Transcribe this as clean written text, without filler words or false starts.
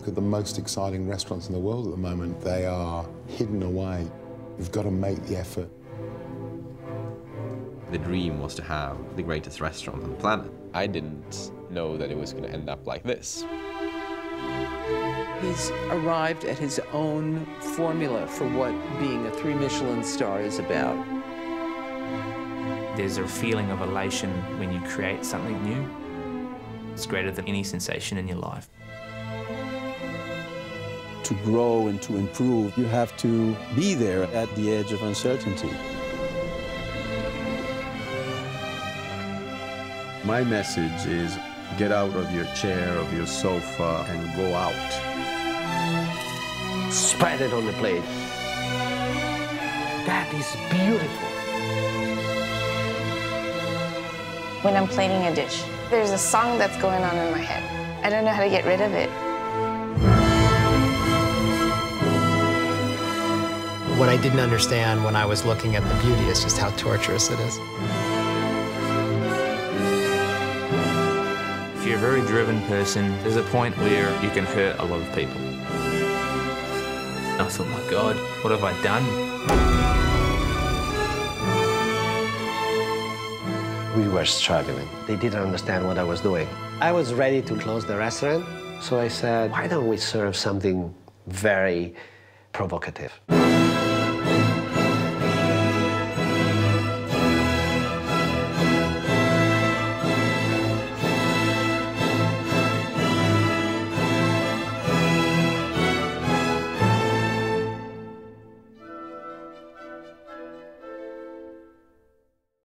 look at the most exciting restaurants in the world at the moment, they are hidden away. You've got to make the effort. The dream was to have the greatest restaurant on the planet. I didn't know that it was going to end up like this. He's arrived at his own formula for what being a 3 Michelin star is about. There's a feeling of elation when you create something new. It's greater than any sensation in your life. To grow and to improve, you have to be there at the edge of uncertainty. My message is get out of your chair, of your sofa, and go out. Spread it on the plate. That is beautiful. When I'm plating a dish, there's a song that's going on in my head. I don't know how to get rid of it. What I didn't understand when I was looking at the beauty is just how torturous it is. If you're a very driven person, there's a point where you can hurt a lot of people. I thought, my God, what have I done? We were struggling. They didn't understand what I was doing. I was ready to close the restaurant, so I said, why don't we serve something very provocative?